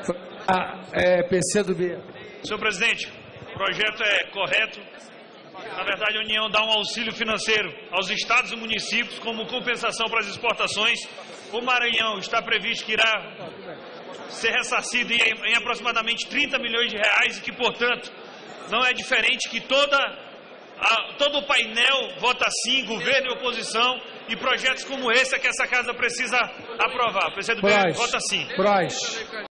PCdoB. Senhor presidente, o projeto é correto. Na verdade, a União dá um auxílio financeiro aos estados e municípios como compensação para as exportações. O Maranhão está previsto que irá ser ressarcido em aproximadamente 30 milhões de reais e que, portanto, não é diferente que todo o painel vota sim, governo e oposição, e projetos como esse é que essa casa precisa aprovar. O PCdoB vota sim.